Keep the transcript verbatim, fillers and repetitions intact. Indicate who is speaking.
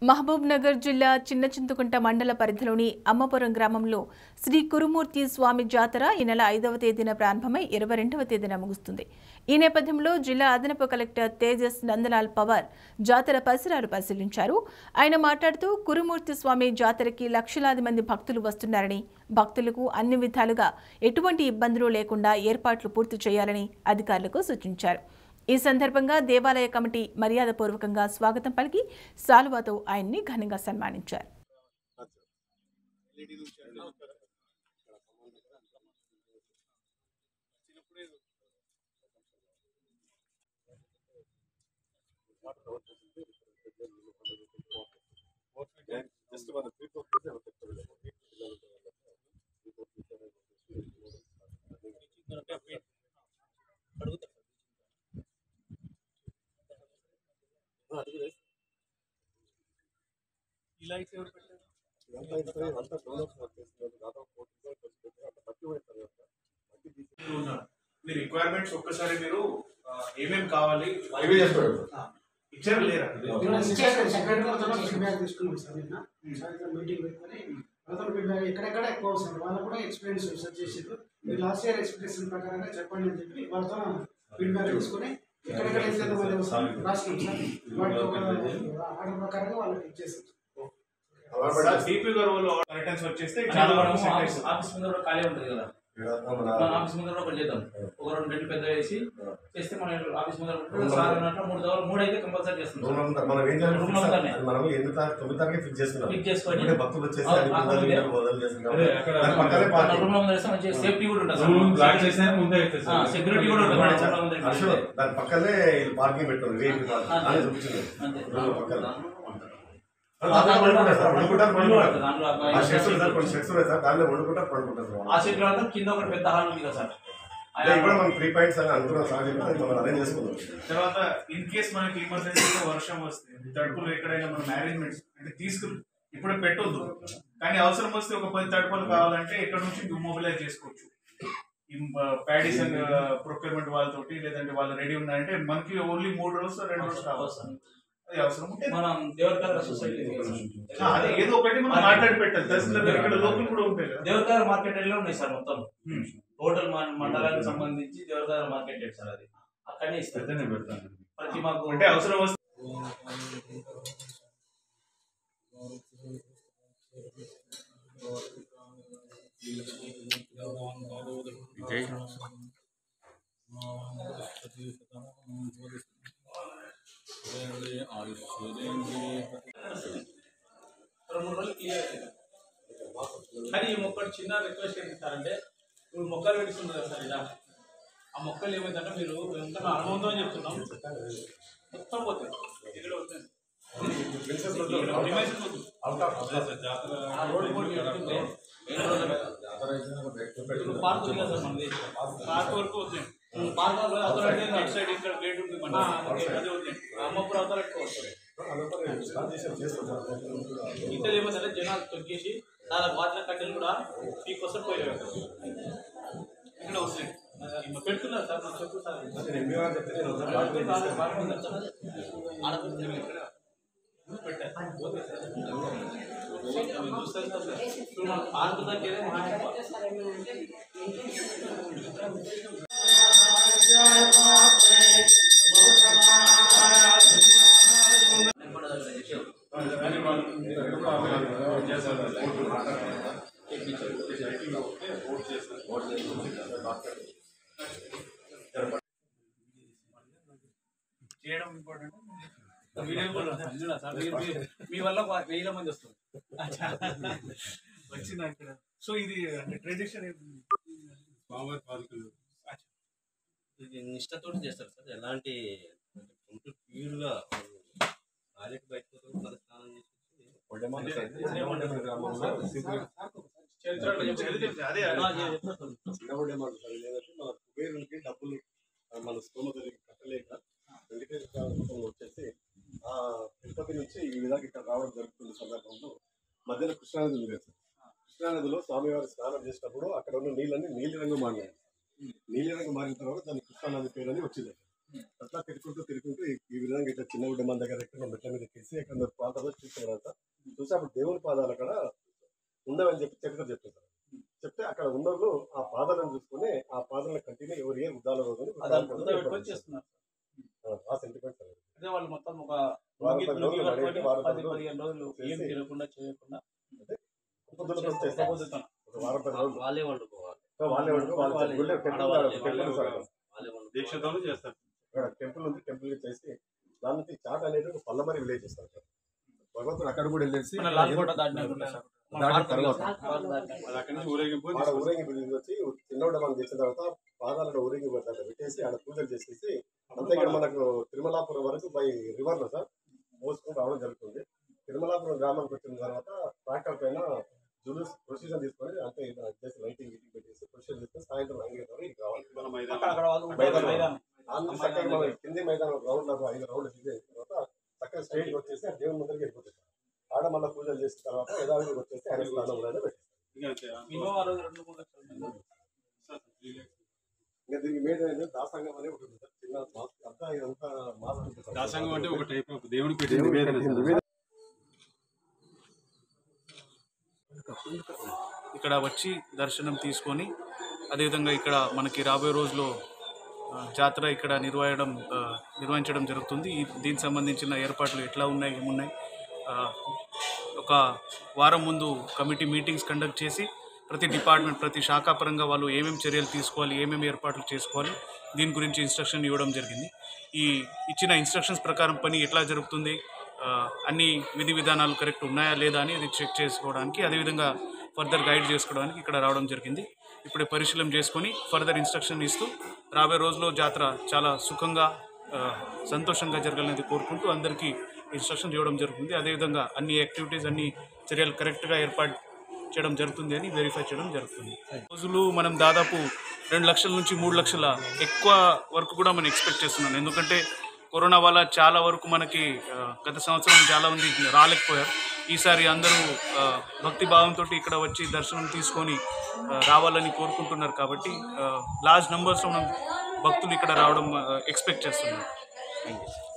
Speaker 1: మహబూబ్ నగర్ జిల్లా చిన్నచింతకుంట మండల పరిధిలోని అమ్మపురం గ్రామంలో శ్రీ కురుమూర్తి స్వామి జాతర ఈ నెల ఐదవ తేదీన ప్రారంభమై ఇరవై రెండవ తేదీన ముగుస్తుంది. ఈ నేపథ్యంలో జిల్లా అదనపు కలెక్టర్ తేజస్ నందలాల్ పవార్ జాతర పరిసరాలు పరిశీలించారు. ఆయన మాట్లాడుతూ కురుమూర్తి స్వామి జాతరకి లక్షలాది మంది భక్తులు వస్తున్నారని, భక్తులకు అన్ని విధాలుగా ఎటువంటి ఇబ్బందులు లేకుండా ఏర్పాట్లు పూర్తి చేయాలని అధికారులకు సూచించారు. ఈ సందర్భంగా దేవాలయ కమిటీ మర్యాదపూర్వకంగా స్వాగతం పలికి సాలువాతో ఆయన్ని ఘనంగా సన్మానించారు.
Speaker 2: మీ రిక్వైర్మెంట్స్ ఒక్కసారి మీరు ఏమేమి కావాలి ఇచ్చారు లేరా
Speaker 3: ఎక్కడెక్కడ ఎక్కువ వస్తారు వాళ్ళకు కూడా ఎక్స్పీరియన్స్ రీసెర్చ్ చేసారు. మీరు లాస్ట్ ఇయర్ ఎక్స్పీరియన్స్ ప్రకారంగా చెప్పండి అని చెప్పి వాళ్ళతో ఫీడ్బ్యాక్ తీసుకుని ఎక్కడెక్కడ ఇచ్చేది వాళ్ళు రాష్ట్రం సార్ వాటి ఆర్డర్ ప్రకారంగా వాళ్ళకి ఇచ్చేస్తారు.
Speaker 2: డిపి గారు వాళ్ళు రిటర్న్స్ వచ్చేస్తే చాలా
Speaker 4: ఆఫీస్ ముందు కూడా ఖాళీ ఉంటుంది కదా, ఆఫీస్ ముందు ఒకటి చేద్దాం. ఒక రెండు రెండు పెద్ద వేసి చేస్తే మన ఆఫీస్ ముందు మూడు దవలు మూడు అయితే కంపల్సరీ చేస్తాం. సేఫ్టీ కూడా ఉంటుంది, సెక్యూరిటీ కూడా ఉంటుంది.
Speaker 5: పక్కనే పార్కింగ్ పెట్టారు.
Speaker 4: కింద ఒక పెద్ద హాల్ ఉంది కదా సార్,
Speaker 2: తర్వాత ఇన్ కేస్ మనకి ఎమర్జెన్సీగా వర్షం వస్తే తడుపులు ఎక్కడైనా మన మేనేజ్మెంట్స్ అంటే తీసుకుని ఇప్పుడు పెట్టొద్దు, కానీ అవసరం వస్తే ఒక పది తడుపులు కావాలంటే ఎక్కడ నుంచి మొబిలైజ్ చేసుకోవచ్చు. ప్యాడీస్ అండ్ ప్రొక్యూర్మెంట్ వాళ్ళతోటి లేదంటే వాళ్ళు రెడీ ఉన్నారంటే మనకి ఓన్లీ మూడు రోజులు రెండు రోజులు కావాలి. అవసరం ఉంటే
Speaker 4: మనం దేవరకార సొసైటీ
Speaker 2: అదే ఏదో ఒకటి మనం మాట్లాడి పెట్టాలి. తహసీల్దార్ ఇక్కడ లోకల్ కూడా ఉంటాయి కదా.
Speaker 4: దేవరకార మార్కెట్ లో ఉన్నాయి సార్, మొత్తం టోటల్ మండలానికి సంబంధించి దేవరకార మార్కెట్ సార్, అది అక్కడనే ఇస్తాను పెడతాను ప్రతి మాకు
Speaker 2: అంటే అవసరం వస్తే.
Speaker 4: కానీ ఈ మొక్కలు చిన్న రిక్వెస్ట్ ఏం ఇస్తారంటే, ఇప్పుడు మొక్కలు పెడుతుంది కదా సార్, ఇలా ఆ మొక్కలు ఏమైందంటే మీరు ఎంత అనుభవంతో అని చెప్తున్నాం మొత్తం పోతాయి ఇక్కడ వస్తుంది. పార్క్ ఉంది కదా సార్ మనది, పార్క్ వరకు వస్తుంది. పార్క్ అవతలంటే అటు సైడ్ ఇక్కడ గేట్ ఉంది మన అదే ఉంది, అమ్మప్పుడు అవతల వస్తుంది. ఇంత ఏమైందంటే జనాలు తొక్కేసి చాలా వాటిన కట్టెలు కూడా ఈ కోసం పోయారు ఇక్కడ వస్తాయి పెడుతున్నారు సార్. నాకు చెప్పు సార్, పార్క్ దగ్గర చేయడం ఇంపార్టెంట్. మీ వల్ల వేల మంది వస్తుంది వచ్చిన ఇక్కడ. సో ఇది ట్రెడిషన్
Speaker 6: ఇది నిష్టతో చేస్తారు సార్. ఎలాంటి ప్యూర్గా ఆలయకు బయటకు స్నానం చేసి కుబేరునికి డబ్బులు మన స్తోమతకి కట్టలేక వచ్చేసి ఆ తిరుపతి నుంచి ఈ విధంగా ఇక్కడ రావడం జరుగుతున్న సందర్భంలో మధ్యలో కృష్ణానది ఉంది కదా. కృష్ణానదిలో స్వామివారి స్నానం చేసినప్పుడు అక్కడ ఉన్న నీళ్ళని నీలి రంగు మారినాయి. నీలి రంగు మారిన తర్వాత దాని కృష్ణానది పేరు అని వచ్చింది. అట్లా తిరుగుకుంటూ తిరుగుకుంటూ ఈ- ఈ విధంగా ఇట్లా చిన్న గుడ్డ మన దగ్గర ఎక్కడ మెట్ల మీద ఎక్కేసి ఎక్కడ పాదాలు చూసిన తర్వాత చూసి అప్పుడు దేవుని పాదాలు అక్కడ ఉండవని చెప్పి చరిత్ర చెప్తారు. చెప్తే అక్కడ ఉన్నోళ్ళు ఆ పాదాలను చూసుకుని ఆ పాదాలను కంటిన్యూ ఎవరు ఏ ఉద్దాల రోజు
Speaker 4: అది అంతా పెట్టుకొని చేస్తున్నారు.
Speaker 6: ఆ సెంటిమెంట్
Speaker 4: అదే వాళ్ళు మొత్తం ఒక
Speaker 6: వారం
Speaker 4: లుంగి-
Speaker 6: పది
Speaker 4: లుంగి
Speaker 6: రోజులు
Speaker 4: కట్టుకొని
Speaker 6: నడిపి వారం
Speaker 4: పది
Speaker 6: పది
Speaker 4: పదిహేను రోజులు ఏం
Speaker 6: చేసి
Speaker 4: తినకుండా చేయకుండా
Speaker 6: పొద్దున
Speaker 4: చేస్తే
Speaker 6: చేస్తారు.
Speaker 4: పొద్దుతాను.
Speaker 6: ఒక వారం పది రోజులు
Speaker 7: వాళ్ళే వండుకోవాలి.
Speaker 6: సో వాళ్ళే వండుకో వాళ్ళ
Speaker 4: వాళ్ళే.
Speaker 6: గుళ్ళో టెంపుల్
Speaker 7: ఆడవాళ్ళే.
Speaker 6: టెంపుల్ ఉంది సార్ అక్కడ.
Speaker 7: వాళ్ళే వండుకోవాలి.
Speaker 2: దీక్షతోనే చేస్తారు.
Speaker 6: అక్కడ టెంపుల్ ఉంది, టెంపుల్ చేసి దాని నుంచి చాట్ అనేది ఒక పల్లమరి విలేజ్ చేస్తారు సార్. భగవంతుడు అక్కడ కూడా వెళ్ళేసి
Speaker 4: మన లాల్కోట దాటినాక సార్. మన
Speaker 6: దాటిన
Speaker 4: భారత
Speaker 6: తర్వాత
Speaker 4: భారత దాటినాక.
Speaker 2: అది అక్కడి నుంచి ఊరేగింపు
Speaker 6: ఆడ ఊరేగింపు వచ్చి చిన్నోడ మనం చేసిన తర్వాత పాదాలను ఊరేగింపు అట్లా పెట్టేసి ఆడ పూజలు చేసేసి అంతే ఇక్కడ మనకు తిరుమలాపురం వరకు బై రివర్ లో సార్ మోసుకొని రావడం జరుగుతుంది. తిరుమలాపురం గ్రామానికి వచ్చిన తర్వాత ట్రాక్టర్ పైన జులూస్ ప్రొసీజన్ తీసుకొని అంతే చేసి లైటింగ్ గిటింగ్ పెట్టేసి ప్రొసీజన్ తీసుకొని సాయంత్రం ఐదు గంటలకు ఇది కావాలి.
Speaker 4: అక్కడ అక్కడ వాళ్ళు ఉంటారు మైదానం.
Speaker 6: అందులో చక్కగా మనం కింది మైదానం రౌండ్ ఐదు రౌండ్ దిగిన తర్వాత చక్కగా స్ట్రైట్ వచ్చేసి ఆ దేవుని ముందరికి వెళ్ళిపోతుంది. ఆడ మళ్ళీ పూజలు చేసిన తర్వాత యథావిధికి వచ్చేసి ఆయన స్నానం కూడా పెట్టేస్తారు.
Speaker 4: మినిమం ఆ రోజు రెండు మూడు లక్షలు ఉంటుంది.
Speaker 6: ఇంకా దీనికి మెయిన్ ఏంటంటే దాసంగం అనేది ఉంటుంది సార్. చిన్న మాస్క్ అంతా ఇదంతా మాస్క్ ఉంటుంది సార్.
Speaker 2: దాసంగం అంటే ఒక టైప్ ఆఫ్ దేవుడికి పెట్టిన
Speaker 6: దేవుడికి
Speaker 2: నివేదన
Speaker 6: పెట్టిన
Speaker 2: సార్.
Speaker 6: నివేదన.
Speaker 2: ఇక్కడ వచ్చి దర్శనం తీసుకొని అదేవిధంగా ఇక్కడ మనకి రాబోయే రోజులో ఆ, జాతర ఇక్కడ నిర్వహించడం ఆ, నిర్వహించడం జరుగుతుంది. ఈ దీనికి సంబంధించిన ఏర్పాట్లు ఎట్లా ఉన్నాయి ఏమున్నాయి ఆ, ఒక వారం ముందు కమిటీ మీటింగ్స్ కండక్ట్ చేసి ప్రతి డిపార్ట్మెంట్ ప్రతి శాఖాపరంగా వాళ్ళు ఏమేమి చర్యలు తీసుకోవాలి ఏమేమి ఏర్పాట్లు చేసుకోవాలి దీని గురించి ఇన్స్ట్రక్షన్ ఇవ్వడం జరిగింది. ఈ ఇచ్చిన ఇన్స్ట్రక్షన్స్ ప్రకారం పని ఎట్లా జరుగుతుంది ఆ, అన్ని విధి విధానాలు కరెక్ట్ ఉన్నాయా లేదా అని అది చెక్ చేసుకోవడానికి అదేవిధంగా ఫర్దర్ గైడ్ చేసుకోవడానికి ఇక్కడ రావడం జరిగింది. ఇప్పుడే పరిశీలన చేసుకొని ఫర్దర్ ఇన్స్ట్రక్షన్ ఇస్తూ రాబోయే రోజుల్లో జాతర చాలా సుఖంగా ఆ, సంతోషంగా జరగాలని కోరుకుంటూ అందరికీ ఇన్స్ట్రక్షన్ ఇవ్వడం జరుగుతుంది. అదేవిధంగా అన్ని యాక్టివిటీస్ అన్ని చర్యలు కరెక్ట్గా ఏర్పాటు చేయడం జరుగుతుంది అని వెరిఫై చేయడం జరుగుతుంది. రోజులు మనం దాదాపు రెండు లక్షల నుంచి మూడు లక్షల ఎక్కువ వరకు కూడా మనం ఎక్స్పెక్ట్ చేస్తున్నాం. ఎందుకంటే కరోనా వల్ల చాలా వరకు మనకి ఆ, గత సంవత్సరం చాలా మంది రాలేకపోయారు. ఈసారి అందరూ ఆ, భక్తి భావంతో ఇక్కడ వచ్చి దర్శనం తీసుకొని ఆ, రావాలని కోరుకుంటున్నారు. కాబట్టి లార్జ్ నంబర్స్లో మనం భక్తులు ఇక్కడ రావడం ఎక్స్పెక్ట్ చేస్తున్నాం. Thank you.